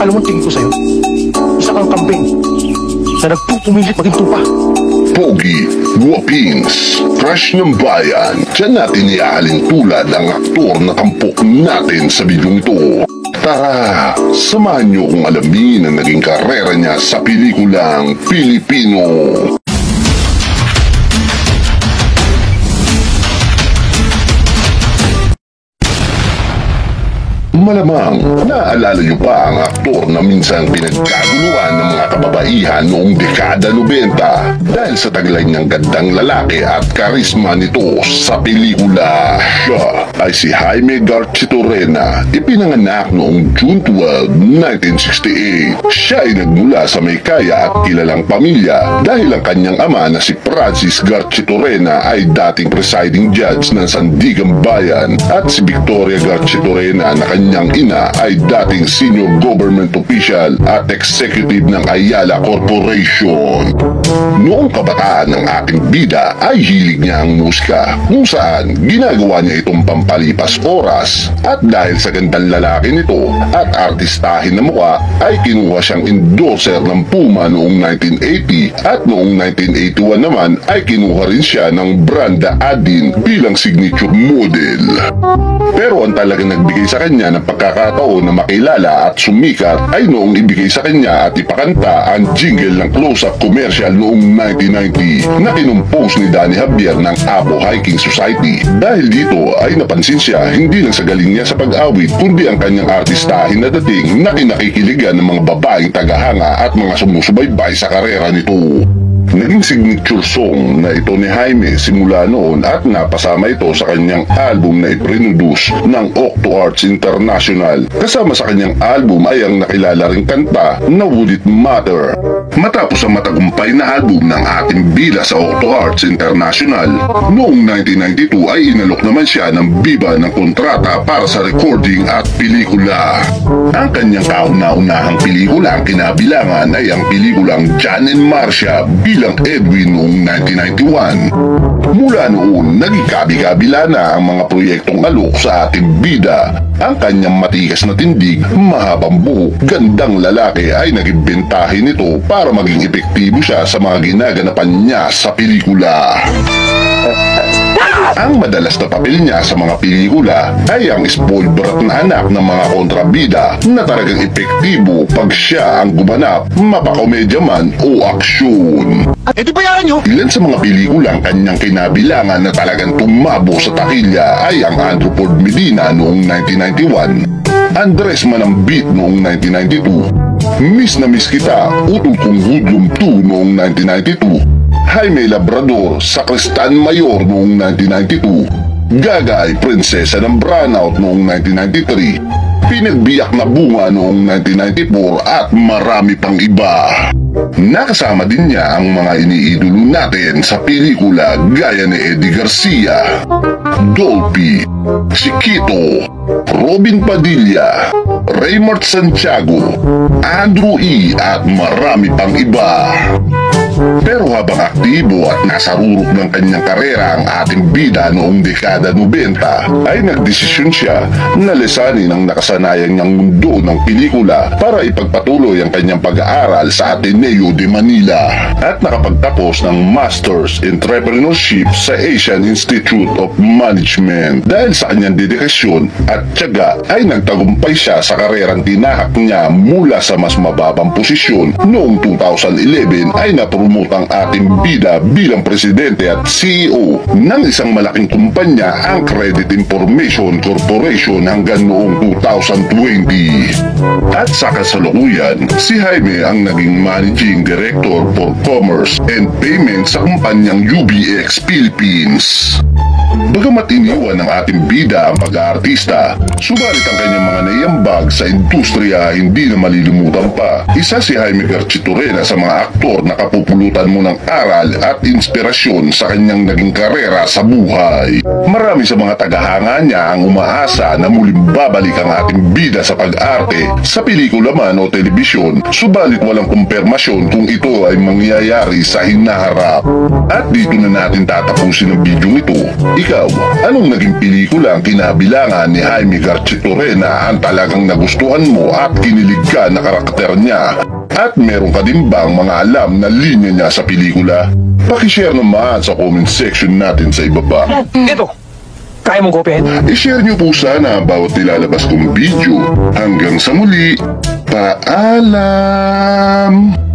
Alam mo, tingin ko sa'yo, isa kang kambing na nagpupumilit maging tupa. Pogi, Guwapings, crush ng bayan. Diyan natin iaalin tulad ang aktor na tampok natin sa bidyong ito. Tara, samahan niyo kung alamin ang naging karera niya sa pelikulang Pilipino. Malamang, naaalala niyo pa ang aktor na minsan pinagkaguluhan ng mga kababaihan noong dekada 90 dahil sa taglay ng gandang lalaki at karisma nito sa pelikula. Siya ay si Jaime Garchitorena, ipinanganak noong June 12, 1968. Siya ay nagmula sa may kaya at kilalang pamilya dahil ang kanyang ama na si Francis Garchitorena ay dating presiding judge ng Sandigan Bayan at si Victoria Garchitorena na kanyang ina ay dating senior government official at executive ng Ayala Corporation. Noong kabataan ng ating bida ay hilig niya ang musika, kung saan ginagawa niya itong pampalipas oras, at dahil sa gandang lalaki nito at artistahin na mukha ay kinuha siyang endorser ng Puma noong 1980 at noong 1981 naman ay kinuha rin siya ng Branda Adin bilang signature model. Pero ang talagang nagbigay sa kanya ng pagkakataon na makilala at sumikat ay noong ibigay sa kanya at ipakanta ang jingle ng close-up commercial noong 1990 na kinumpos ni Danny Javier ng Apo Hiking Society. Dahil dito ay napansin siya hindi lang sa galing niya sa pag-awit kundi ang kanyang artistahin na dating na kinakikiligan ng mga babaeng tagahanga at mga sumusubaybay sa karera nito. Naging signature song na ito ni Jaime simula noon at napasama ito sa kanyang album na iproduce ng Octo Arts International. Kasama sa kanyang album ay ang nakilala ring kanta na Would It Matter. Matapos ang matagumpay na album ng ating bida sa Octo Arts International, noong 1992 ay inalok naman siya ng Viva ng kontrata para sa recording at pelikula. Ang kanyang kauna-unahang pelikula ang kinabilangan ay ang pelikulang John and Marcia bilang Edwin noong 1991. Mula noon, naging kabi-kabila na ang mga proyektong alok sa ating bida. Ang kanyang matigas na tindig, mahabang buhok, gandang lalaki ay naging bentahin nito para maging epektibo siya sa mga ginaganapan niya sa pelikula. Ang madalas na papel niya sa mga pelikula ay ang spoiled brat na anak ng mga kontrabida na talagang epektibo pag siya ang gumanap, mapakomedya man o aksyon. Eh di bayaran nyo! Ilan sa mga pelikulang kanyang kinabilangan na talagang tumabo sa takilya ay ang Andrew Ford Medina noong 1991, Andres Manambit noong 1992, Miss na Miss Kita, Utol Kong Hoodlum 2 noong 1992, Jaime Labrador sa Cristan Mayor noong 1992, Gaga ay Prinsesa ng Brownout noong 1993, Pinagbiyak na Bunga noong 1994 at marami pang iba. Nakasama din niya ang mga iniidolo natin sa pelikula gaya ni Eddie Garcia, Dolphy, Chiquito, Robin Padilla, Raymart Santiago, Andrew E. at marami pang iba. Pero habang aktibo at nasa rurok ng kanyang karera ang ating bida noong dekada 90, ay nagdesisyon siya na lisanin ang nakasanayan niyang mundo ng pelikula para ipagpatuloy ang kanyang pag-aaral sa Ateneo de Manila at nakapagtapos ng Masters Entrepreneurship sa Asian Institute of Management. Dahil sa kanyang dedikasyon at tiyaga ay nagtagumpay siya sa karerang tinahak niya mula sa mas mababang posisyon. Noong 2011 ay napromote ang ating bida bilang presidente at CEO ng isang malaking kumpanya, ang Credit Information Corporation, hanggang noong 2020. At sa kasalukuyan, si Jaime ang naging Managing Director for Commerce and Payment sa kumpanyang UBX Philippines. Bagamat iniwan ng ating bida ang pag-aartista, subalit ang kanyang mga naiambag sa industriya hindi na malilimutan pa. Isa si Jaime Garchitorena sa mga aktor na kapupulutan mo ng aral at inspirasyon sa kanyang naging karera sa buhay. Marami sa mga tagahanga niya ang umaasa na muling babalik ang ating bida sa pag-arte sa pelikula man o telebisyon, subalit walang kumpirmasyon kung ito ay mangyayari sa hinaharap. At dito na natin tatapusin ang video ito. Ikaw, anong naging pelikula ang kinabilangan ni Jaime Garchitorena ang talagang nagustuhan mo at kinilig ka na karakter niya? At meron ka din bang mga alam na linya niya sa pelikula? Pakishare naman sa comment section natin sa ibaba. Ito, kaya mong kopyahin? I-share niyo po sana bawat nilalabas kong video. Hanggang sa muli, paalam!